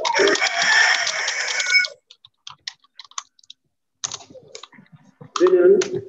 Vivian.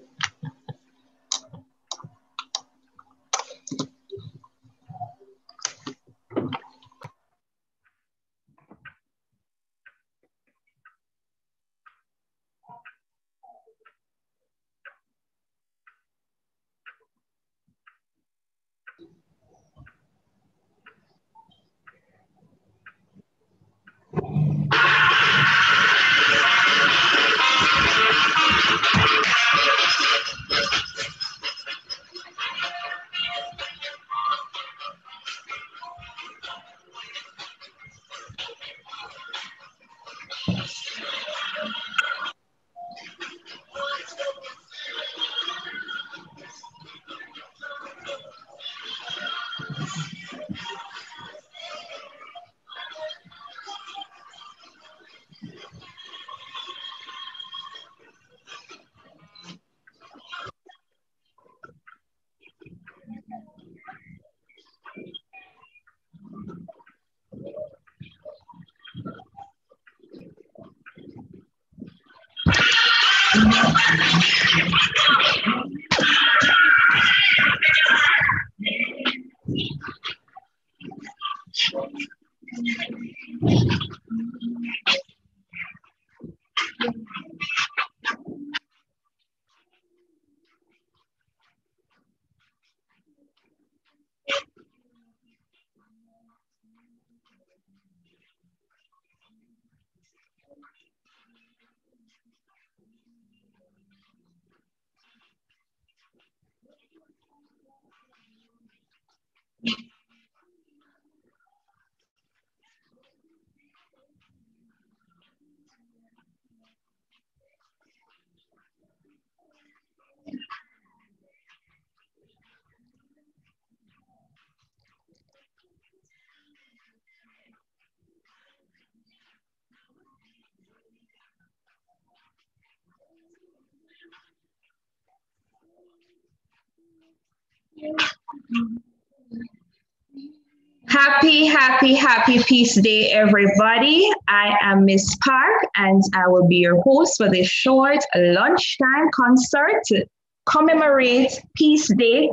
Happy Peace Day, everybody. I am Miss Park, and I will be your host for this short lunchtime concert to commemorate Peace Day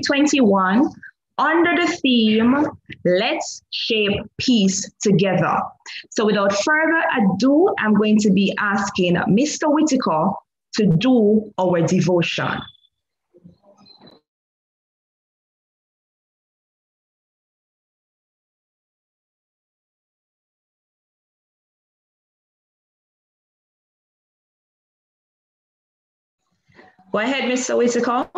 2021 under the theme, Let's Shape Peace Together. So without further ado, I'm going to be asking Mr. Whitaker to do our devotion. Go ahead, Mr. Whitaker.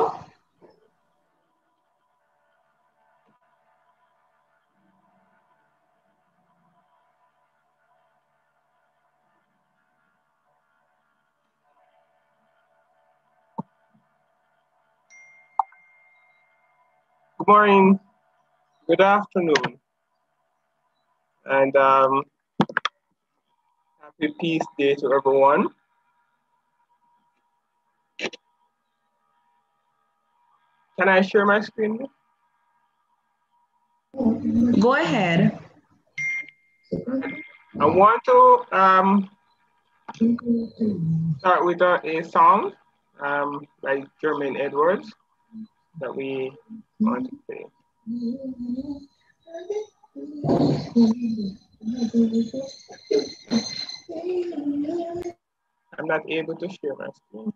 Good morning, good afternoon, and happy Peace Day to everyone. Can I share my screen? Go ahead. I want to start with a song by Jermaine Edwards that we want to play. I'm not able to share my screen.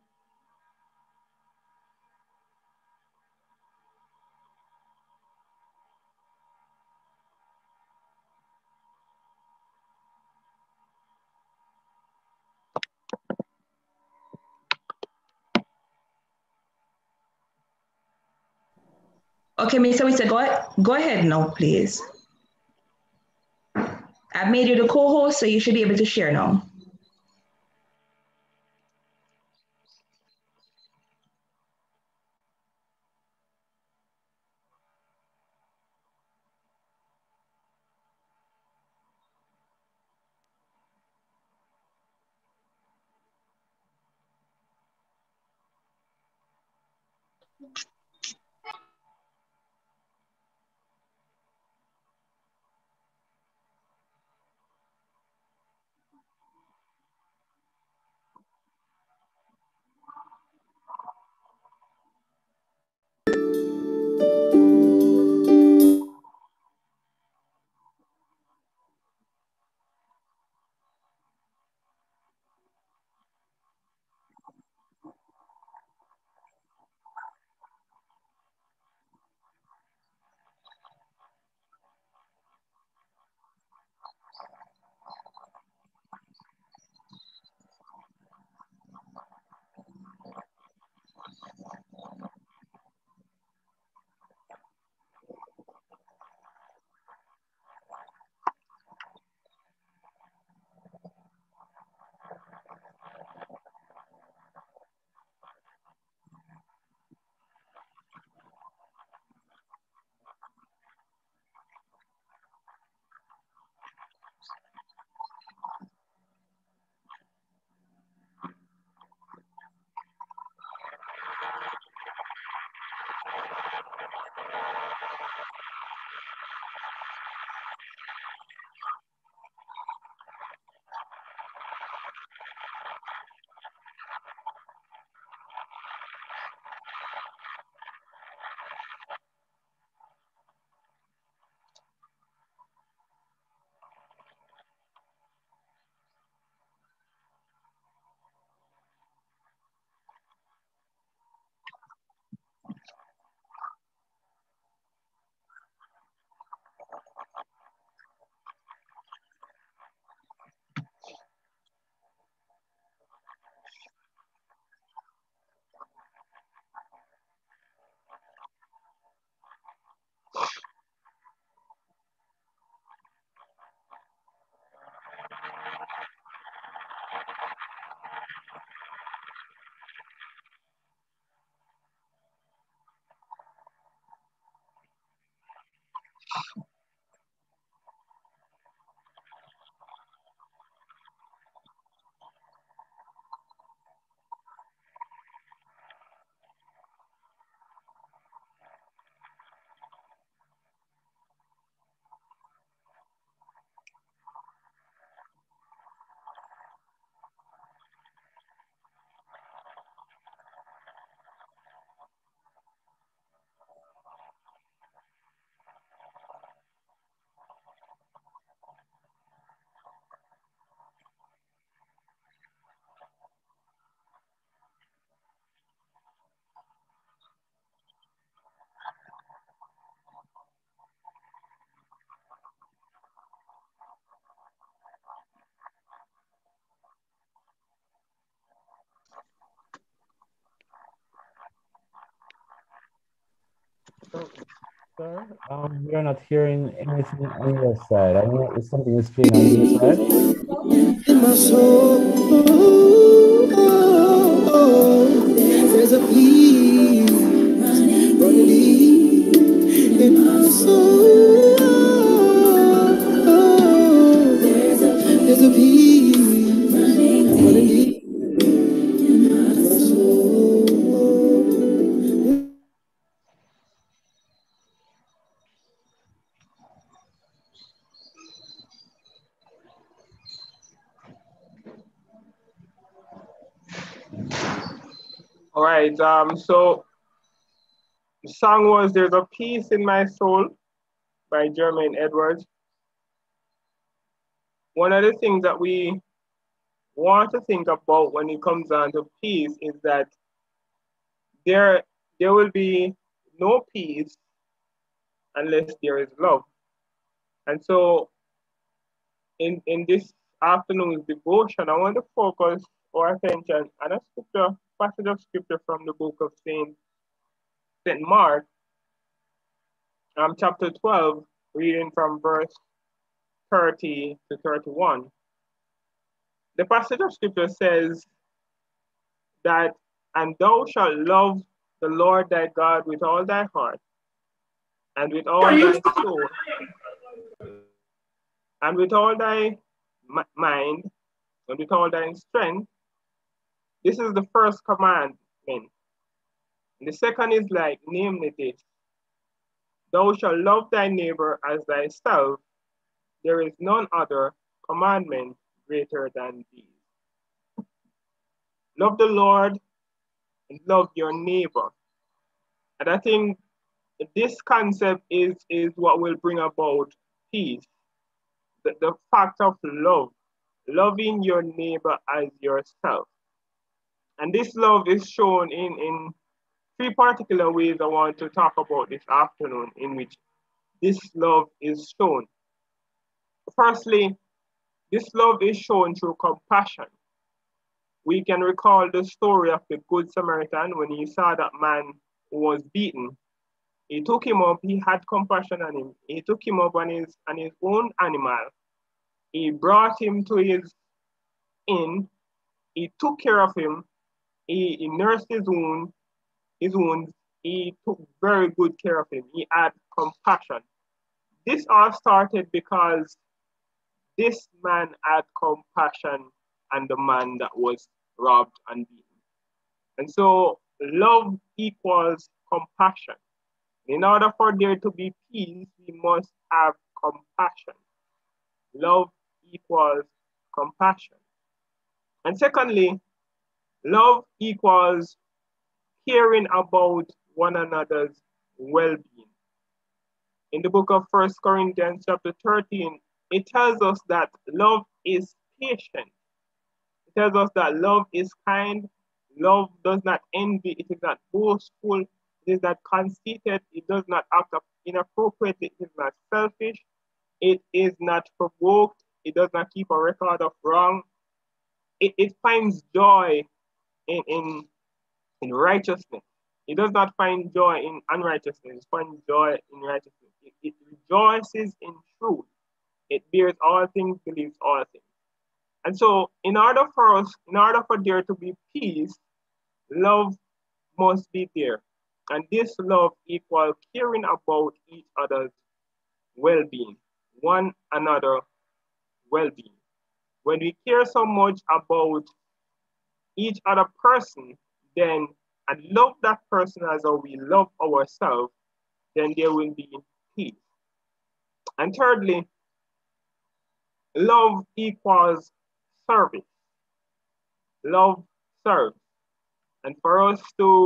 Okay, Mr. Whitaker, go ahead now, please. I've made you the co-host, so you should be able to share now. Sir, we are not hearing anything on your side. I don't know if something is playing on your side. In my soul, there's a peace running deep in my soul. There's a peace running deep in my soul. All right. So the song was "There's a Peace in My Soul" by Jermaine Edwards. One of the things that we want to think about when it comes down to peace is that there there will be no peace unless there is love. And so in this afternoon's devotion, I want to focus our attention on a passage of scripture from the book of Saint Mark, chapter 12, reading from verse 30 to 31. The passage of scripture says that, and thou shalt love the Lord thy God with all thy heart, and with all thy soul, and with all thy mind, and with all thy strength. This is the first commandment. And the second is like, namely this: thou shalt love thy neighbor as thyself. There is none other commandment greater than these. Love the Lord and love your neighbor. And I think this concept is what will bring about peace. The fact of love, loving your neighbor as yourself. And this love is shown in three particular ways I want to talk about this afternoon, in which this love is shown. Firstly, this love is shown through compassion. We can recall the story of the Good Samaritan when he saw that man who was beaten. He took him up, he had compassion on him. He took him up on his own animal. He brought him to his inn. He took care of him. He nursed his wounds. He took very good care of him. He had compassion. This all started because this man had compassion on the man that was robbed and beaten. And so love equals compassion. In order for there to be peace, we must have compassion. Love equals compassion. And secondly, love equals caring about one another's well-being. In the book of 1 Corinthians chapter 13, it tells us that love is patient. It tells us that love is kind. Love does not envy. It is not boastful. It is not conceited. It does not act inappropriately. It is not selfish. It is not provoked. It does not keep a record of wrong. It finds joy in righteousness. It does not find joy in unrighteousness. It finds joy in righteousness. It rejoices in truth. It bears all things, believes all things. And so in order for there to be peace, love must be there. And this love equals caring about each other's well-being, one another well-being. When we care so much about each other person, then and love that person as we love ourselves, then there will be peace. And thirdly, love equals service. Love serves. And for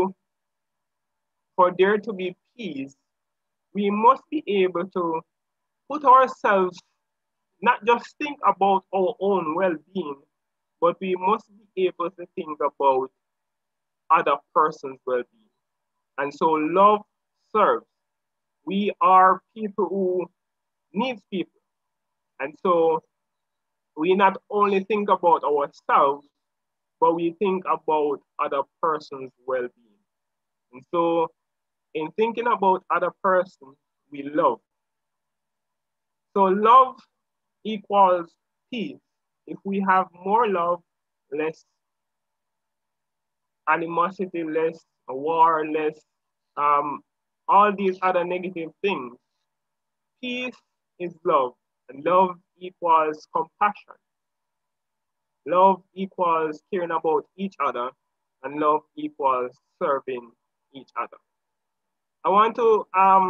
there to be peace, we must be able to put ourselves, not just think about our own well-being, but we must be able to think about other person's well-being. And so love serves. We are people who need people. And so we not only think about ourselves, but we think about other person's well-being. And so in thinking about other person we love. So love equals peace. If we have more love, less animosity, less war, less all these other negative things. Peace is love, and love equals compassion. Love equals caring about each other, and love equals serving each other. I want to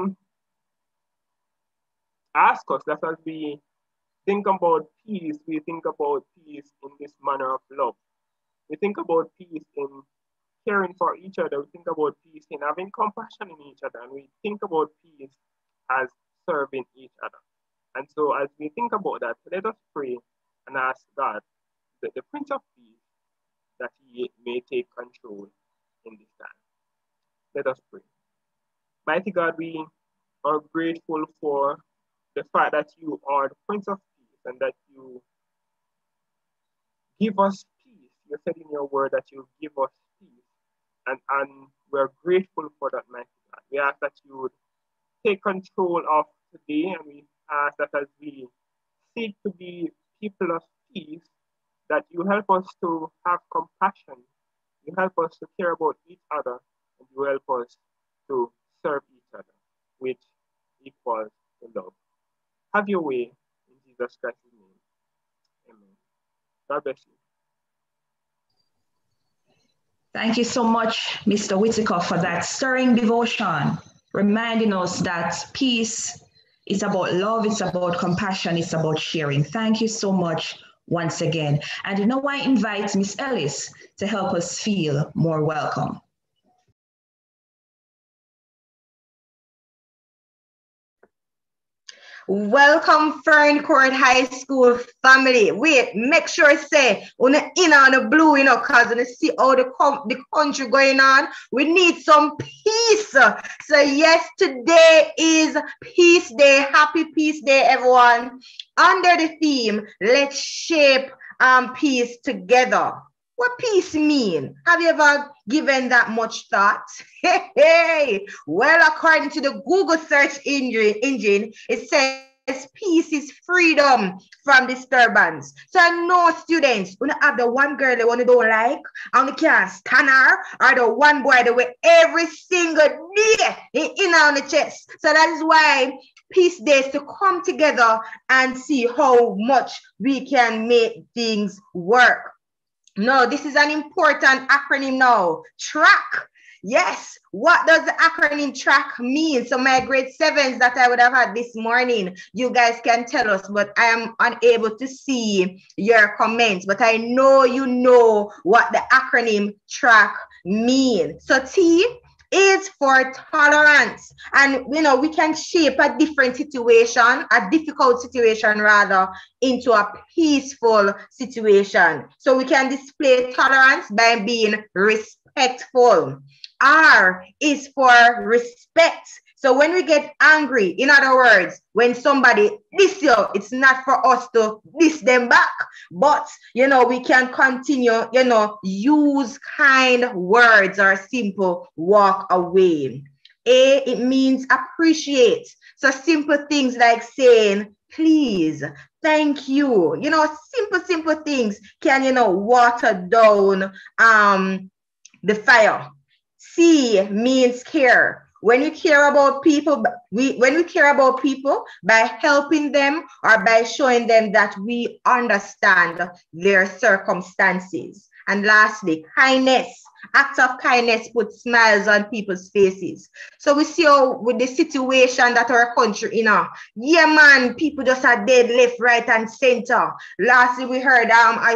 ask us that as we think about peace, we think about peace in this manner of love. We think about peace in caring for each other. We think about peace in having compassion in each other. And we think about peace as serving each other. And so as we think about that, let us pray and ask God, the Prince of Peace, that he may take control in this time. Let us pray. Mighty God, we are grateful for the fact that you are the Prince of Peace and that you give us peace. You said in your word that you give us peace. And we're grateful for that, mighty God. We ask that you would take control of today, and we ask that as we seek to be people of peace, that you help us to have compassion, you help us to care about each other, and you help us to serve each other, which equals to love. Have your way in Jesus Christ's name. Amen. God bless you. Thank you so much, Mr. Whitaker, for that stirring devotion, reminding us that peace is about love, it's about compassion, it's about sharing. Thank you so much once again. And now I invite Miss Ellis to help us feel more welcome. Welcome, Fern Court High School family. Wait, make sure say on the inner and the blue, cause when you see how the country going on, we need some peace. So yes, today is Peace Day. Happy Peace Day, everyone. Under the theme, let's shape peace together. What peace mean? Have you ever given that much thought? Hey. Well, according to the Google search engine, it says peace is freedom from disturbance. So I know students, when you have the one girl they want to don't like, and they can't stand her, or the one boy they wear every single day in on the chest. So that is why Peace Day is to come together and see how much we can make things work. No, this is an important acronym now. TRACK. Yes. What does the acronym TRACK mean? So my grade 7s that I would have had this morning, you guys can tell us, but I am unable to see your comments. But I know you know what the acronym TRACK means. So T is for tolerance, and we can shape a different situation, a difficult situation rather, into a peaceful situation. So we can display tolerance by being respectful. R is for respect. So when we get angry, in other words, when somebody diss you, it's not for us to diss them back, but we can continue, use kind words or simple walk away. A, it means appreciate. So simple things like saying, please, thank you. Simple things can, water down the fire. C means care. When we care about people, when we care about people by helping them or by showing them that we understand their circumstances. And lastly, kindness. Acts of kindness put smiles on people's faces. So we see how with the situation that our country, yeah, man, people just are dead left, right, and center. Lastly, we heard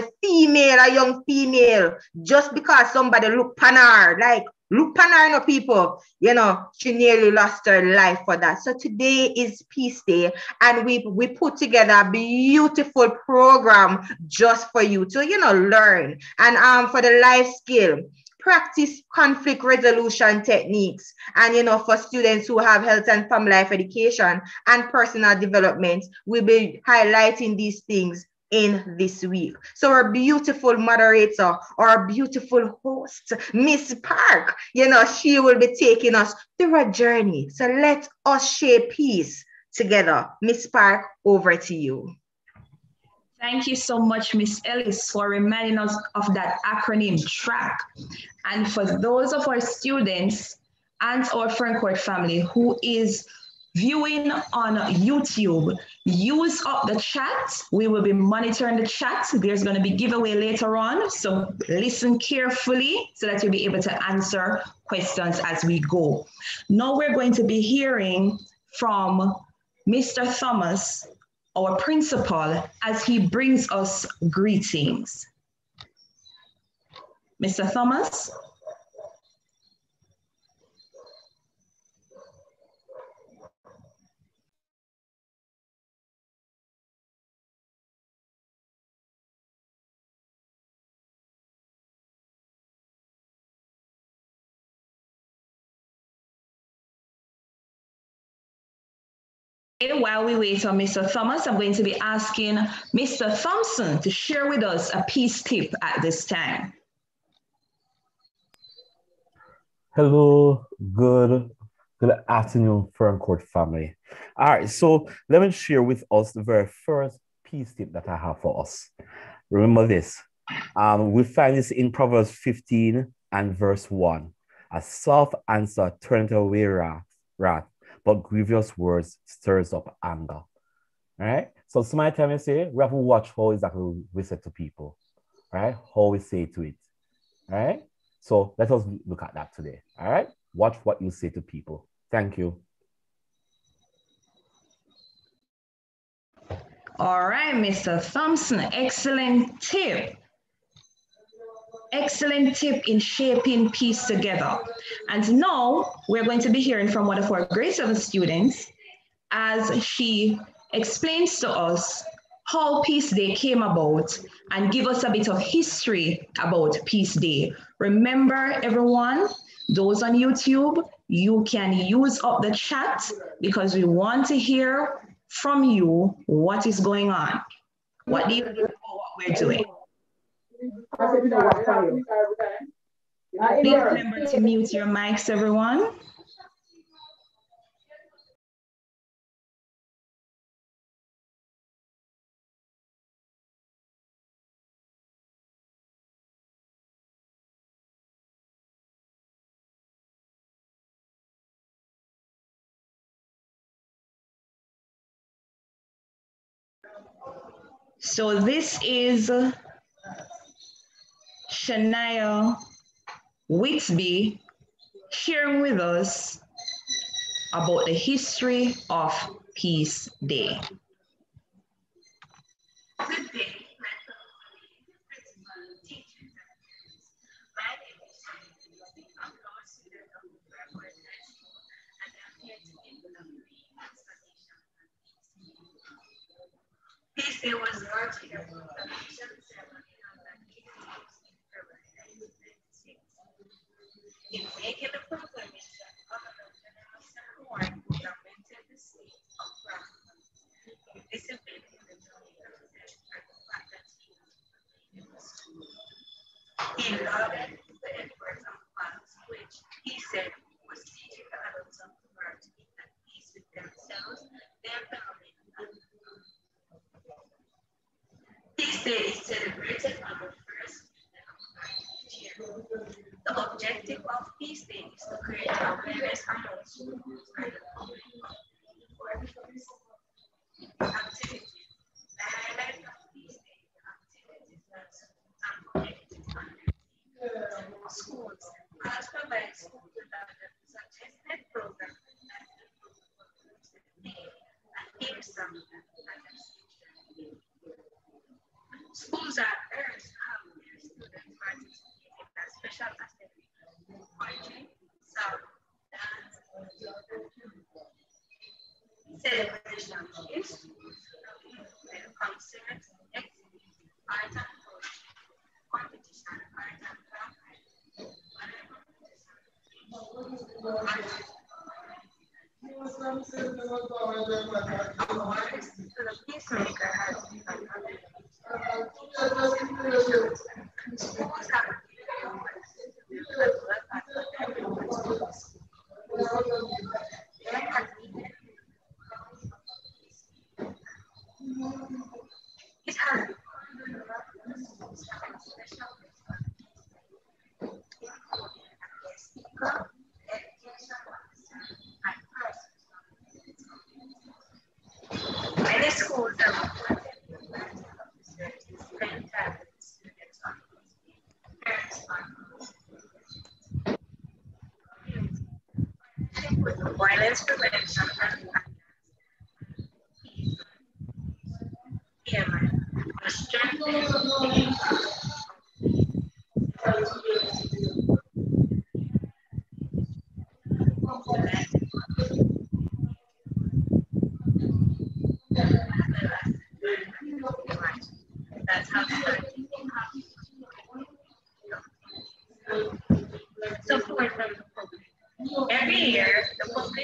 a young female, just because somebody look pan her, like look pan her, people, she nearly lost her life for that. So today is Peace Day, and we put together a beautiful program just for you to, learn. And for the life skill, practice conflict resolution techniques. And, for students who have health and family life education and personal development, we'll be highlighting these things in this week. So our beautiful moderator, our beautiful host, Miss Park, she will be taking us through a journey. So let us share peace together. Miss Park, over to you. Thank you so much, Miss Ellis, for reminding us of that acronym TRACK. And for those of our students and our Ferncourt family who is viewing on YouTube, use up the chat. We will be monitoring the chat. There's going to be giveaway later on. So listen carefully so that you'll be able to answer questions as we go. Now we're going to be hearing from Mr. Thomas, our principal, as he brings us greetings. Mr. Thomas? While we wait on Mr. Thomas, I'm going to be asking Mr. Thompson to share with us a peace tip at this time. Hello, good afternoon, Ferncourt family. All right, so let me share with us the very first peace tip that I have for us. Remember this. We find this in Proverbs 15 and verse 1. A soft answer turneth away wrath, but grievous words stirs up anger. All right? So sometimes you say, we have to watch how exactly we say to people. All right? How we say to it. All right? So let us look at that today. All right? Watch what you say to people. Thank you. All right, Mr. Thompson, excellent tip. Excellent tip in shaping peace together. And now we're going to be hearing from one of our grade 7 students as she explains to us how Peace Day came about and give us a bit of history about Peace Day. Remember, everyone, those on YouTube, you can use up the chat because we want to hear from you what is going on. What do you think about what we're doing? Please remember to mute your mics, everyone. So this is Shania Whitby sharing with us about the history of Peace Day. Good day, my fellow principal, teachers, and parents. My name is Shania. I'm a law student of the Ferncourt High School, and I'm here to give a brief explanation on Peace Day. Peace Day was largely a proclamation ceremony held on 18th February 1996. In making the proclamation, Governor General Sarah Warren lamented the state of Black discipline in the military and the fact that he was in the school. He lauded the efforts of fathers, which he said was teaching the adults of the world to be at peace with themselves, their family, and the world. Peace Day is celebrated on the first Tuesday of each year. The objective of Peace Day is to create awareness among schools and the public for peace. Activities. The highlight of Peace Day is activities that schools and communities undertake. Schools must provide schools with a suggested program that improve and give some administration. Schools are urged to have their students participate in a special assembly, poetry, song, dance, celebration in schools, concerts, exhibits, art and poetry, competition, art and craft, Awards to the Peacemaker has been another Schools have it has many schools have violence prevention and strengthening that's how starting support from the public. Every year, the public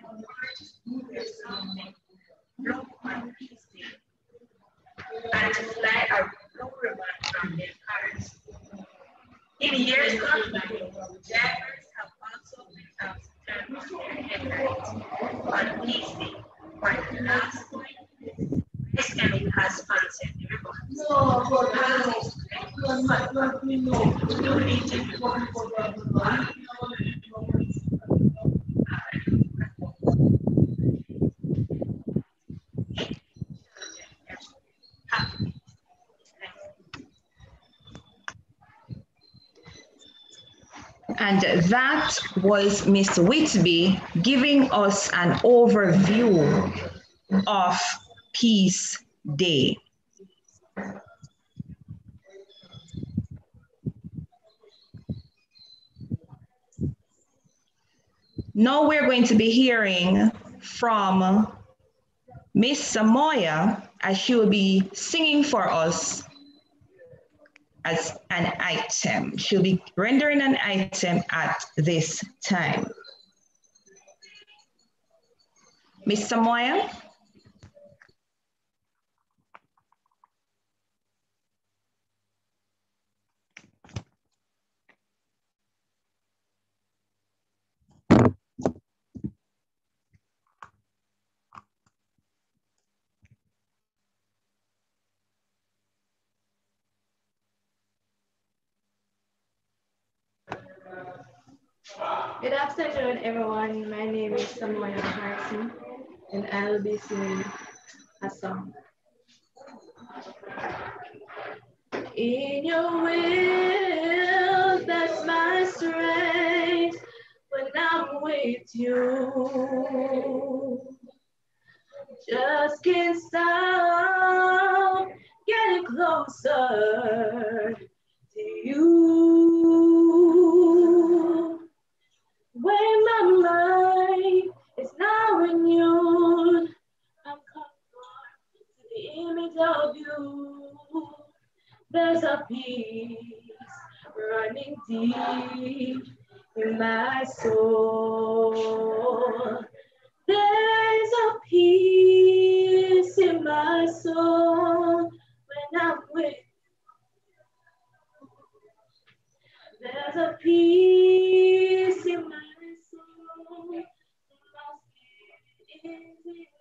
blow on peace day and fly a blue ribbon from their cars. In years gone by, drivers have also been asked to turn on their headlights on peace day for the last point. This chemical has sponsored the ribbons. And that was Miss Whitby giving us an overview of Peace Day. Now we're going to be hearing from Miss Samoya as she will be singing for us as an item. She'll be rendering an item at this time. Miss Samoya? Good afternoon, everyone. My name is Samoya Harrison, and I'll be singing a song. In your will, that's my strength when I'm with you. Just can't stop getting closer to you. When my mind is now renewed, I'm conformed to the image of you. There's a peace running deep in my soul. There's a peace in my soul when I'm with you. There's a peace in my soul when my spirit is in you.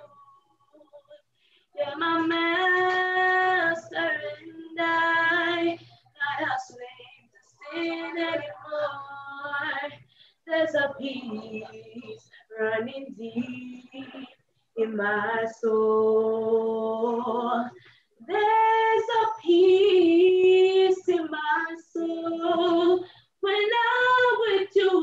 You're my master and I not slave to sin anymore. There's a peace running deep in my soul. There's a peace in my soul when I'm with you.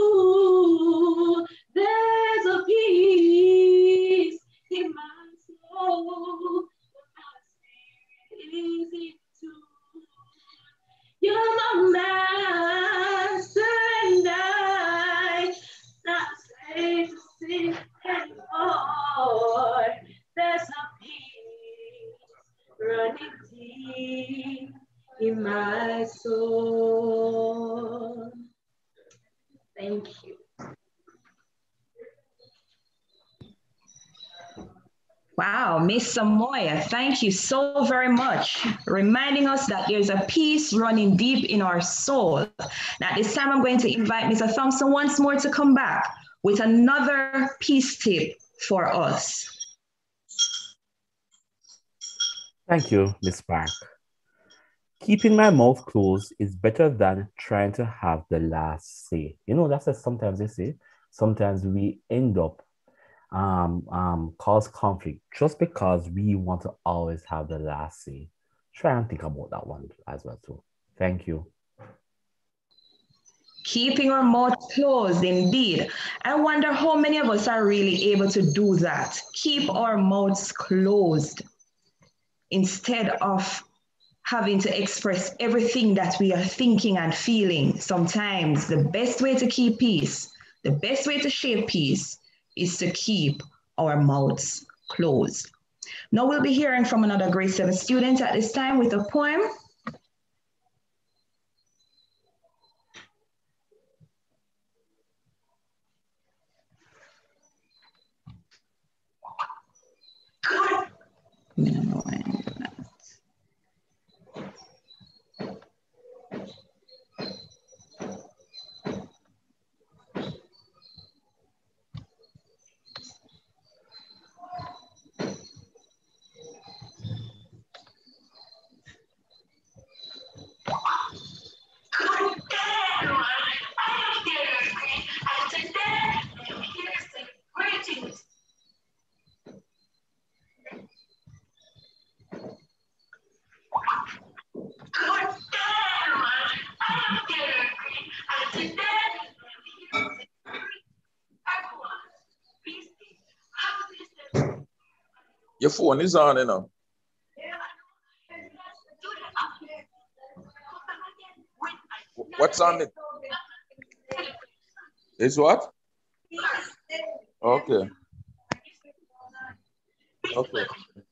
There's a peace in my soul when my spirit is in you. You're my master and I not slave to sin anymore. There's a peace running deep in my soul. Thank you. Wow, Miss Samoya, thank you so very much, reminding us that there's a peace running deep in our soul. Now, this time I'm going to invite Mr. Thompson once more to come back with another peace tip for us. Thank you, Miss Park. Keeping my mouth closed is better than trying to have the last say. You know, that's what sometimes they say. Sometimes we end up cause conflict just because we want to always have the last say. Try and think about that one as well too. Thank you. Keeping our mouth closed, indeed. I wonder how many of us are really able to do that. Keep our mouths closed instead of having to express everything that we are thinking and feeling. Sometimes the best way to keep peace, the best way to shape peace is to keep our mouths closed. Now we'll be hearing from another grade 7 student at this time with a poem. Your phone is on, you know. What's on it? It's what? Okay. Okay.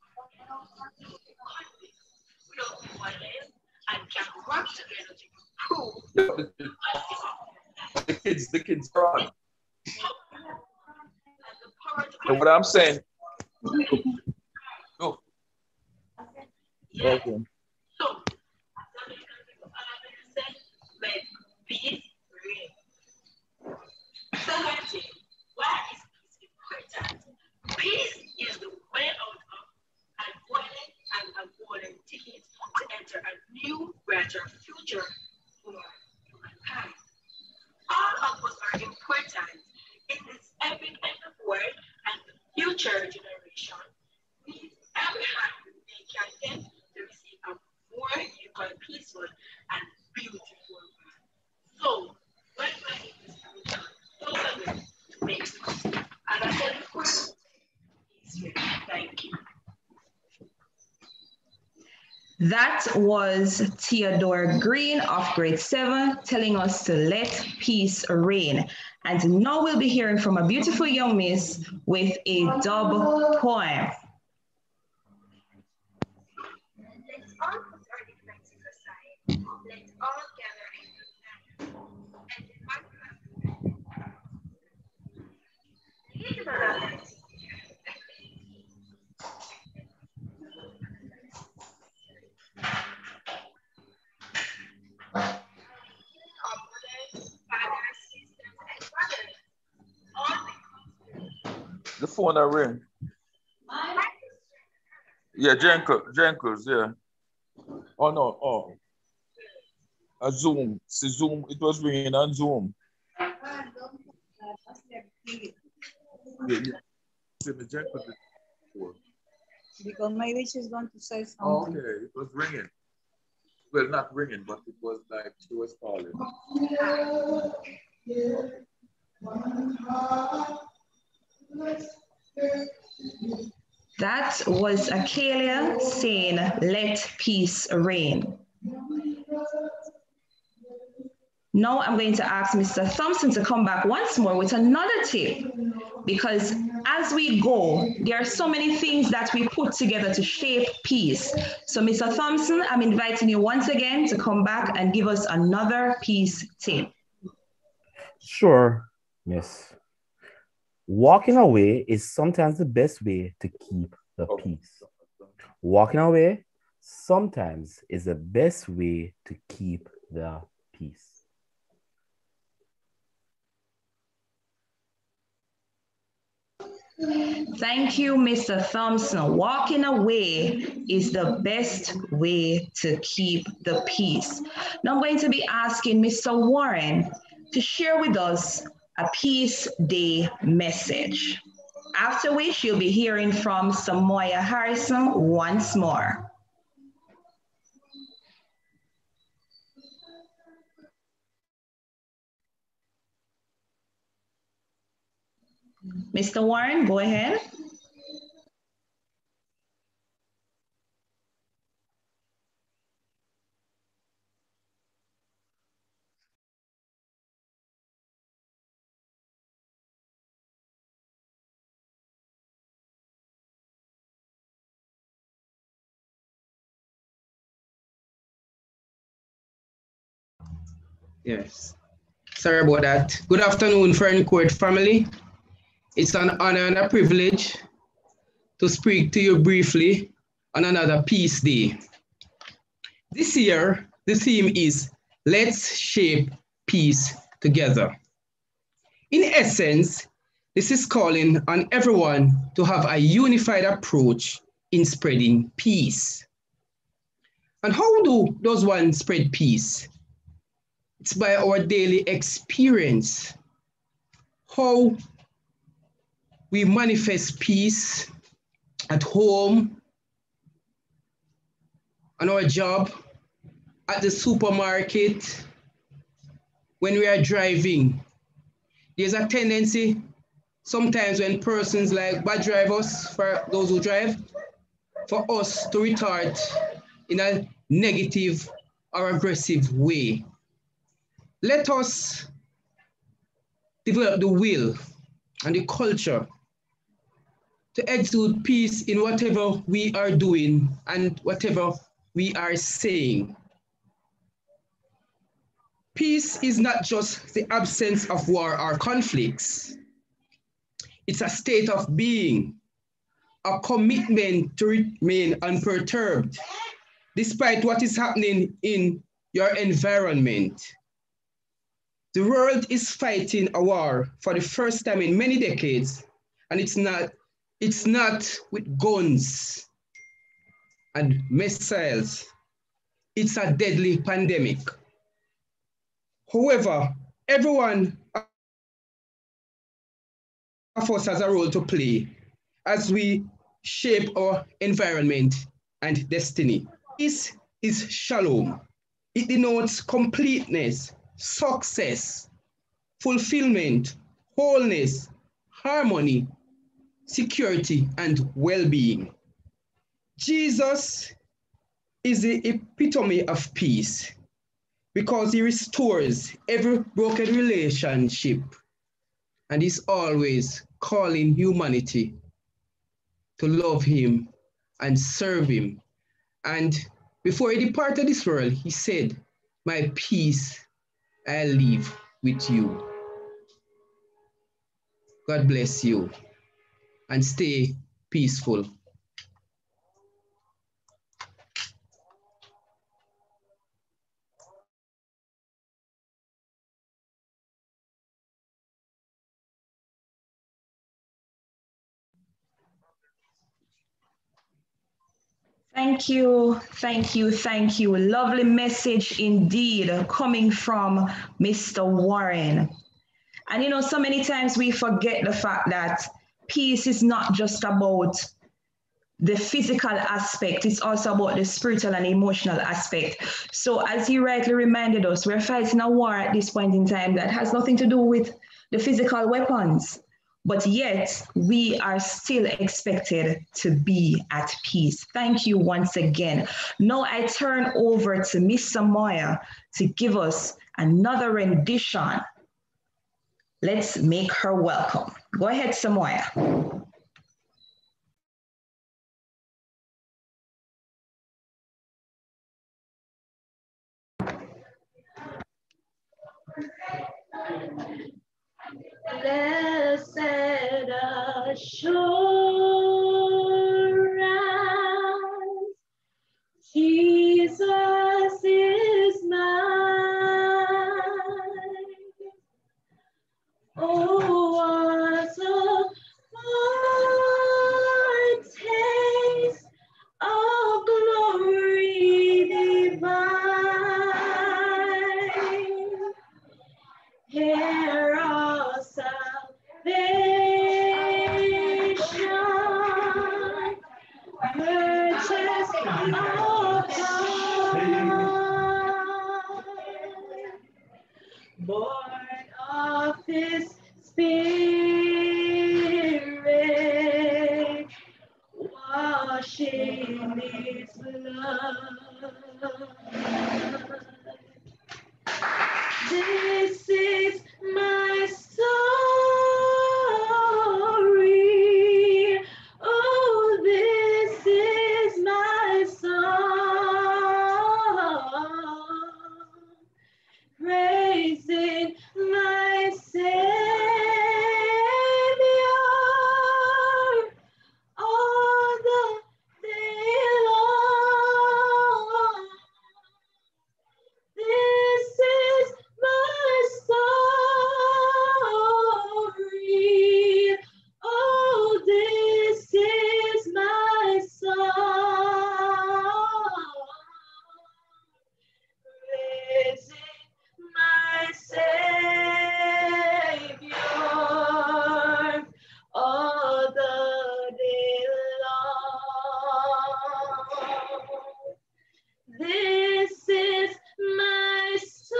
The kids are on. And what I'm saying. Oh. Okay. Peace is the way out of avoiding and avoiding tickets to enter a new, brighter future for humankind. All of us are important in this epic world, and the future generation needs every hand they can get to receive a more equal, peaceful, and beautiful world. So, when I in this future, those are the to make peace. And I said, of course, thank you. That was Theodore Green of grade 7 telling us to let peace reign. And now we'll be hearing from a beautiful young miss with a dub poem. Let's all put our differences aside. Let's all gather and unite. And in one The phone are ring. Yeah, Jenkins, yeah. Oh no, oh. A Zoom. See Zoom, it was ringing on Zoom. Yeah. See the Jenkins before. Because maybe she's going to say something. Oh, okay, it was ringing. Well, not ringing, but it was like she was calling. That was Acalia saying, let peace reign. Now I'm going to ask Mr. Thompson to come back once more with another tip, because as we go, there are so many things that we put together to shape peace. So Mr. Thompson, I'm inviting you once again to come back and give us another peace tip. Sure, miss. Walking away is sometimes the best way to keep the peace. Walking away sometimes is the best way to keep the peace. Thank you, Mr. Thompson. Walking away is the best way to keep the peace. Now I'm going to be asking Mr. Warren to share with us a Peace Day message. After which you'll be hearing from Samoya Harrison once more. Mr. Warren, go ahead. Yes. Sorry about that. Good afternoon, Fern Court family. It's an honor and a privilege to speak to you briefly on another Peace Day. This year, the theme is Let's Shape Peace Together. In essence, this is calling on everyone to have a unified approach in spreading peace. And how does one spread peace? It's by our daily experience, how we manifest peace at home, on our job, at the supermarket, when we are driving. There's a tendency sometimes when persons like bad drivers, for those who drive, for us to retort in a negative or aggressive way. Let us develop the will and the culture to exude peace in whatever we are doing and whatever we are saying. Peace is not just the absence of war or conflicts. It's a state of being, a commitment to remain unperturbed, despite what is happening in your environment. The world is fighting a war for the first time in many decades, and it's not with guns and missiles. It's a deadly pandemic. However, everyone of us has a role to play as we shape our environment and destiny. This is shalom. It denotes completeness, success, fulfillment, wholeness, harmony, security, and well-being. Jesus is the epitome of peace because he restores every broken relationship and is always calling humanity to love him and serve him. And before he departed this world, he said, "My peace I leave with you." God bless you and stay peaceful. Thank you, thank you, thank you. Lovely message indeed coming from Mr. Warren. And you know, so many times we forget the fact that peace is not just about the physical aspect, it's also about the spiritual and emotional aspect. So as you rightly reminded us, we're fighting a war at this point in time that has nothing to do with the physical weapons. But yet we are still expected to be at peace. Thank you once again. Now I turn over to Miss Samoya to give us another rendition. Let's make her welcome. Go ahead, Samoya. Blessed assurance, born of His Spirit, washed in His blood. This is my story. Oh, this is my song, praising my Savior all the day long. This is my story. Oh, this is my song, praising my Savior all the day long. This is my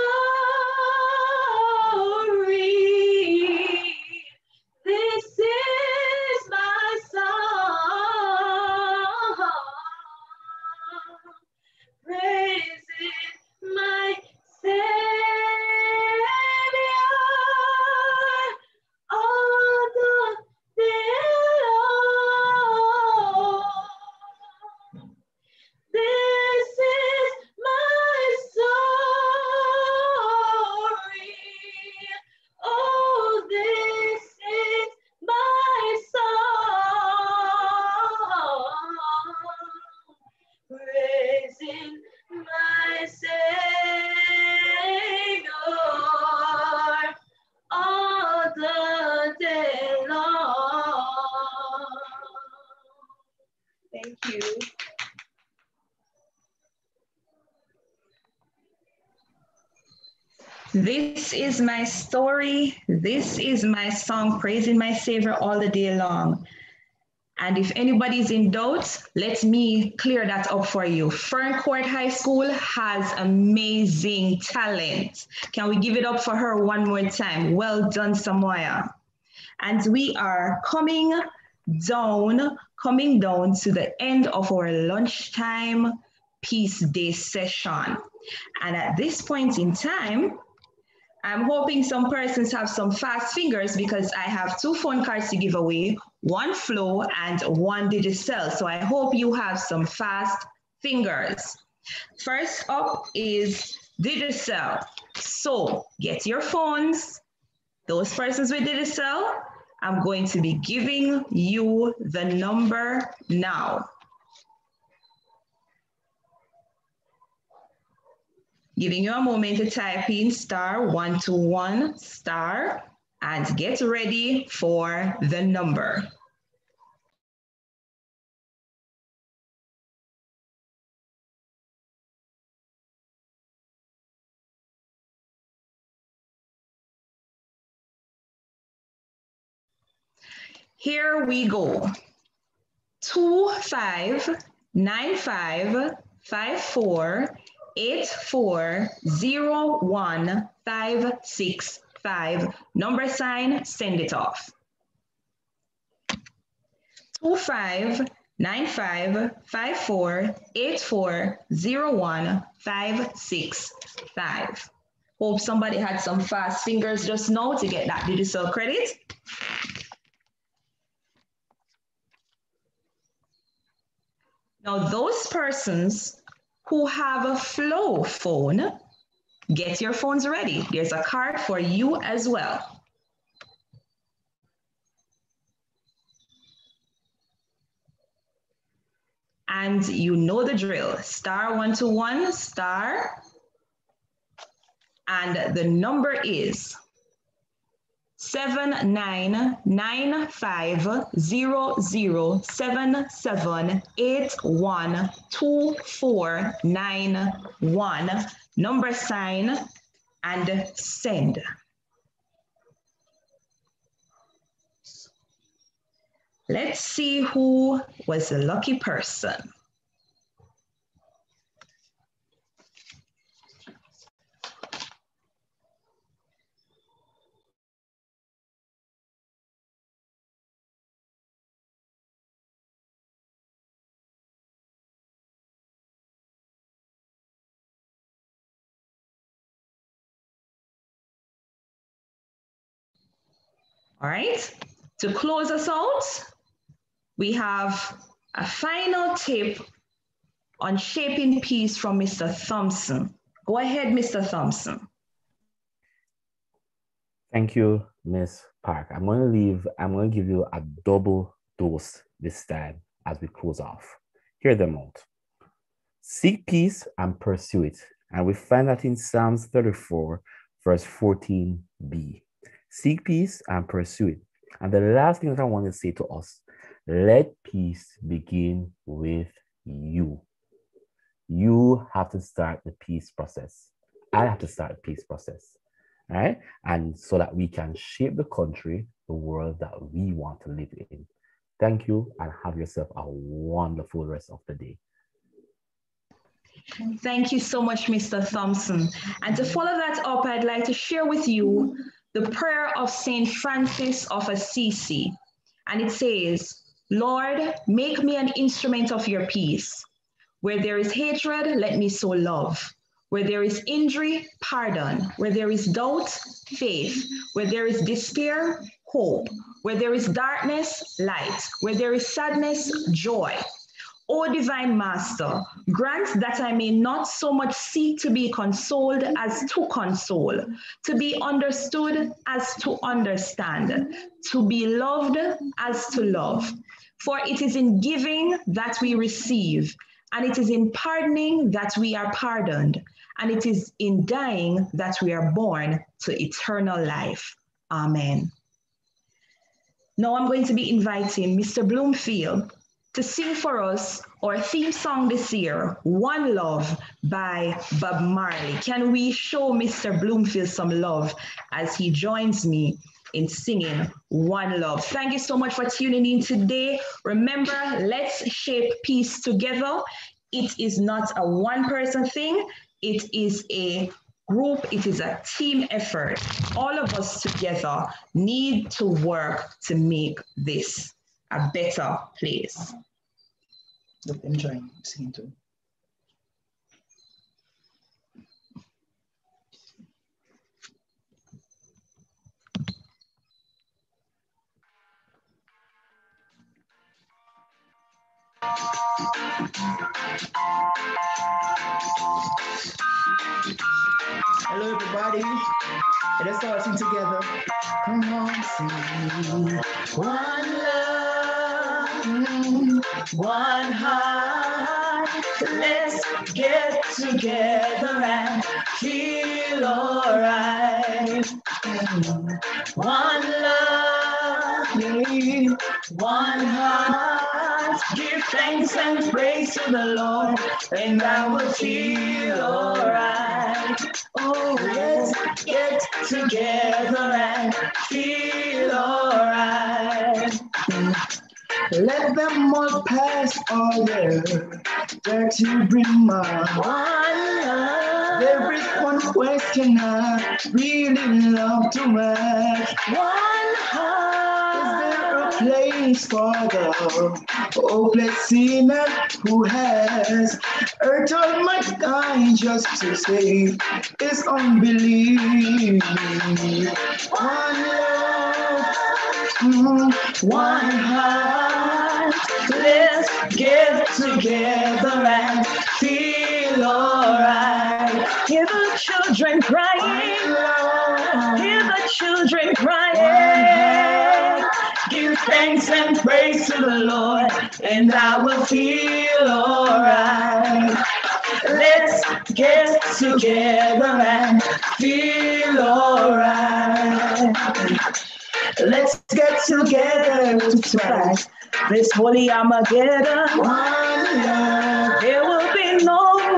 story. This is my song, praising my Savior all the day long. This is my story. Oh, this is my song, praising my Savior all the day long. Thank you. This is my story. This is my song, praising my Savior all the day long. And if anybody's in doubt, let me clear that up for you. Fern Court High School has amazing talent. Can we give it up for her one more time? Well done, Samoya. And we are coming down to the end of our lunchtime Peace Day session. And at this point in time, I'm hoping some persons have some fast fingers because I have 2 phone cards to give away, 1 Flow and 1 Digicel. So I hope you have some fast fingers. First up is Digicel. So get your phones. Those persons with Digicel, I'm going to be giving you the number now. Giving you a moment to type in *121* and get ready for the number. Here we go. 259554840155. Number sign, send it off. 259554840155. Hope somebody had some fast fingers just now to get that digital credit. Now, those persons who have a Flow phone, get your phones ready. There's a card for you as well. And you know the drill. *121*, and the number is 79950077812491. Number sign and send. Let's see who was the lucky person. All right. To close us out, we have a final tip on shaping peace from Mr. Thompson. Go ahead, Mr. Thompson. Thank you, Ms. Park. I'm going to give you a double dose this time as we close off. Hear them out. Seek peace and pursue it. And we find that in Psalms 34, verse 14b. Seek peace and pursue it. And the last thing that I want to say to us, let peace begin with you. You have to start the peace process. I have to start the peace process. All right? And so that we can shape the country, the world that we want to live in. Thank you, and have yourself a wonderful rest of the day. Thank you so much, Mr. Thompson. And to follow that up, I'd like to share with you the prayer of St. Francis of Assisi. And it says, Lord, make me an instrument of your peace. Where there is hatred, let me sow love. Where there is injury, pardon. Where there is doubt, faith. Where there is despair, hope. Where there is darkness, light. Where there is sadness, joy. O divine Master, grant that I may not so much seek to be consoled as to console, to be understood as to understand, to be loved as to love. For it is in giving that we receive, and it is in pardoning that we are pardoned, and it is in dying that we are born to eternal life. Amen. Now I'm going to be inviting Mr. Bloomfield to sing for us our theme song this year, One Love by Bob Marley. Can we show Mr. Bloomfield some love as he joins me in singing One Love? Thank you so much for tuning in today. Remember, let's shape peace together. It is not a one-person thing. It is a group. It is a team effort. All of us together need to work to make this a better place. Look, enjoying singing too. Hello, everybody. Let's all sing together. Come on, sing. One love, one heart. Let's get together and feel alright. One love, one heart. Give thanks and praise to the Lord, and I will feel alright. Oh, let's get together and feel alright. Let them all pass all their dirty remarks. There is one question I really love to ask. One heart. Is there a place for the hopeless sinner who has hurt all mankind just to save his unbelief? One love, one heart. Let's get together and feel alright. Hear the children crying. Hear the children crying. Give thanks and praise to the Lord, and I will feel alright. Let's get together and feel alright. Let's get together to fight this holy Armageddon. One love. There will be no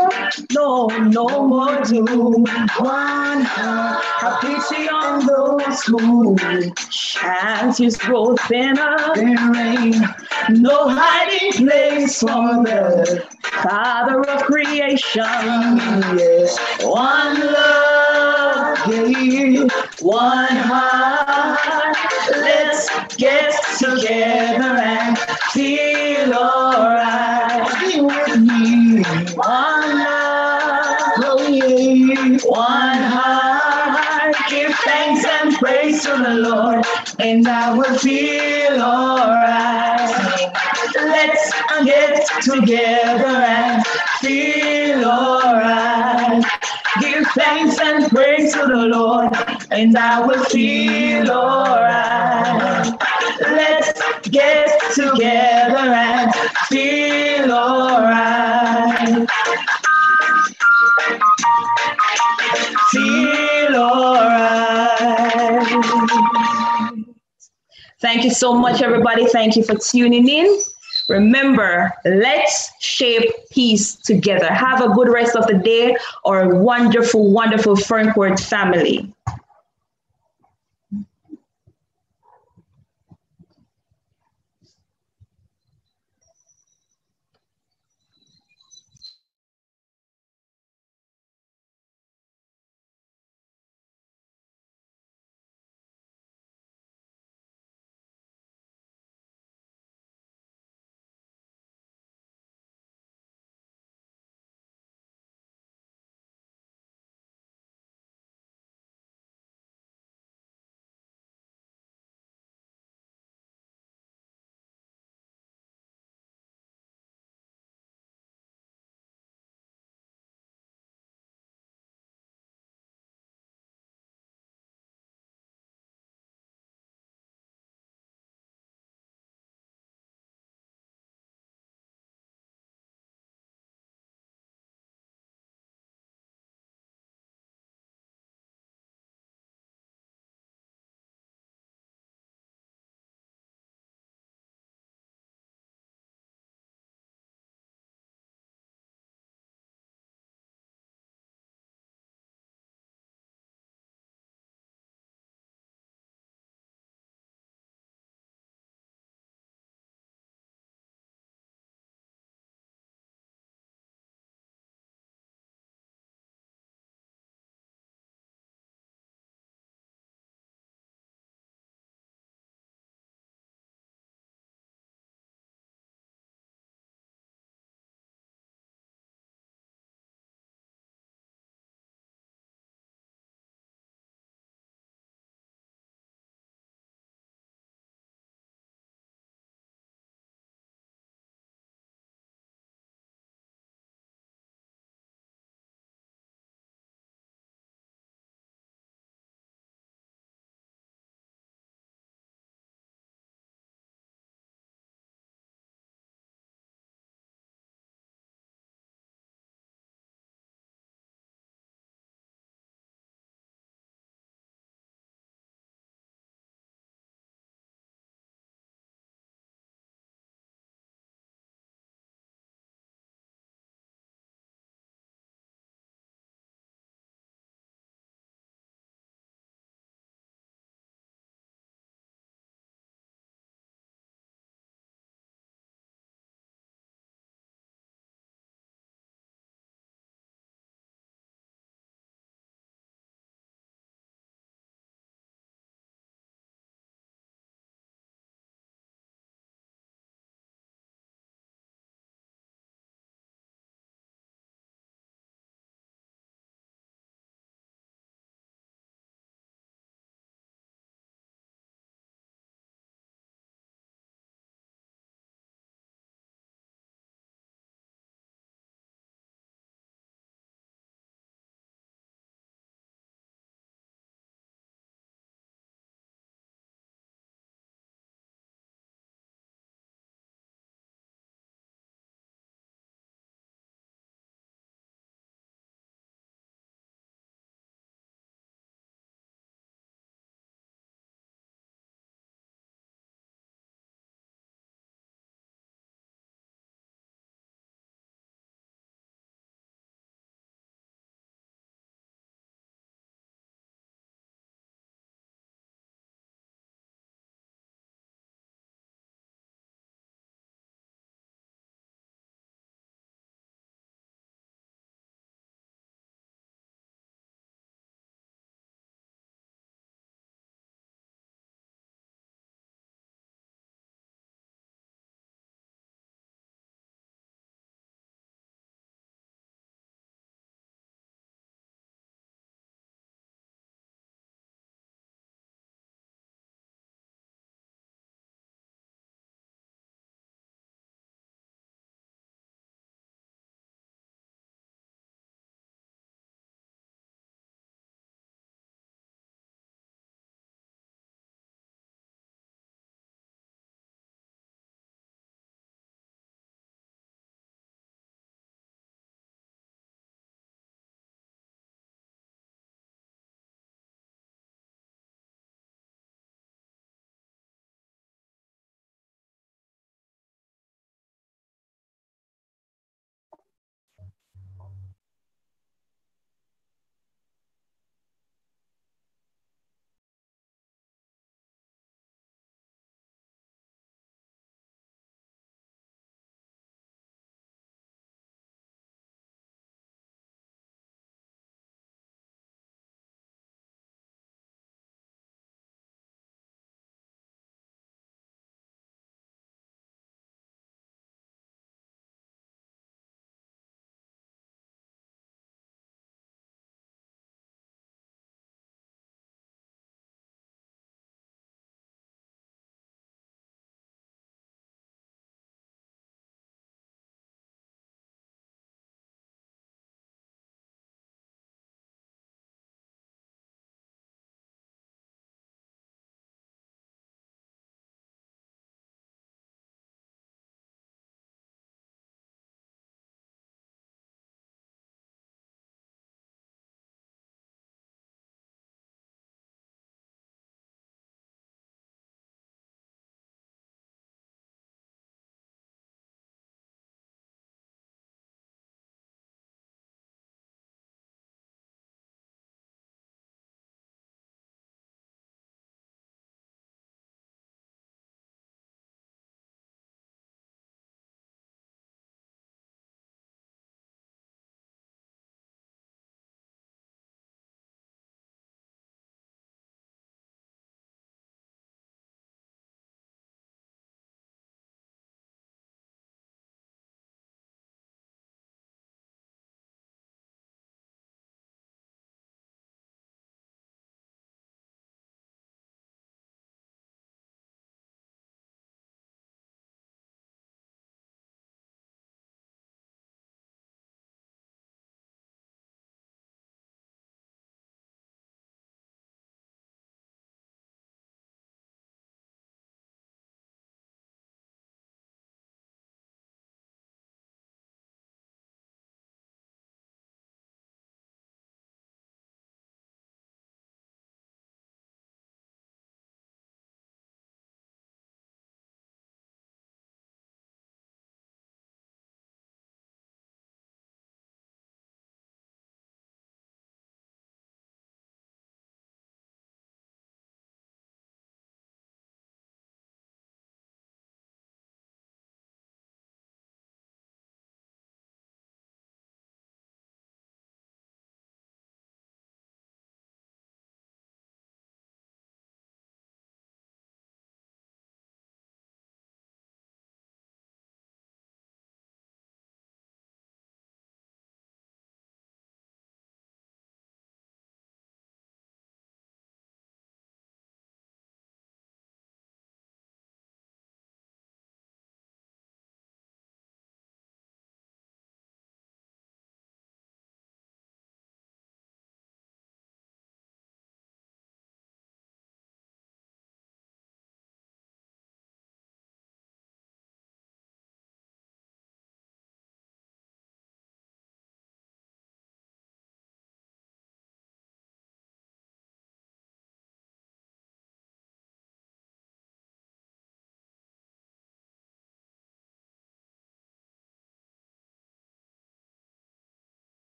more doom. One heart. Have pity on those who chant His growth thinner. There ain't no hiding place for the Father of creation. Yes, one love, yeah, one heart. Let's get together and feel alright. Be with me. One love, oh yeah, one heart. Give thanks and praise to the Lord, and I will feel alright. Let's get together and feel alright. Give thanks and praise to the Lord, and I will feel alright. Let's get together and feel alright. Feel alright. Thank you so much, everybody. Thank you for tuning in. Remember, let's shape peace together. Have a good rest of the day, or a wonderful, wonderful Fern Court family.